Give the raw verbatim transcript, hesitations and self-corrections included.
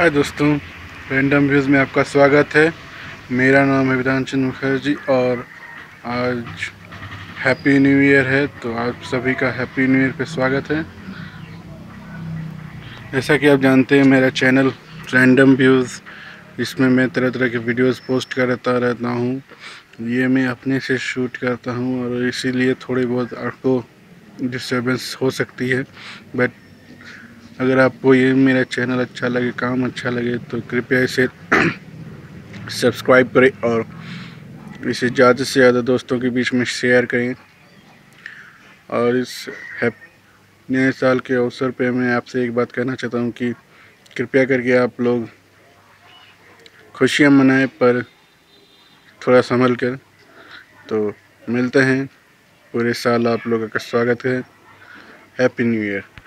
हाय दोस्तों, random views में आपका स्वागत है। मेरा नाम है विधानचंद मुखर्जी और आज हैप्पी न्यू ईयर है, तो आप सभी का हैप्पी न्यू ईयर पे स्वागत है। जैसा कि आप जानते हैं, मेरा चैनल रैंडम व्यूज़, इसमें मैं तरह तरह के वीडियोस पोस्ट करता रहता हूँ। ये मैं अपने से शूट करता हूँ और इसीलिए थोड़ी बहुत आपको डिस्टर्बेंस हो सकती है, बट अगर आपको ये मेरा चैनल अच्छा लगे, काम अच्छा लगे, तो कृपया इसे सब्सक्राइब करें और इसे ज़्यादा से ज़्यादा दोस्तों के बीच में शेयर करें। और इस हैप नए साल के अवसर पे मैं आपसे एक बात कहना चाहता हूँ कि कृपया करके आप लोग खुशियाँ मनाएं, पर थोड़ा संभल कर। तो मिलते हैं, पूरे साल आप लोगों का स्वागत है। Happy new year.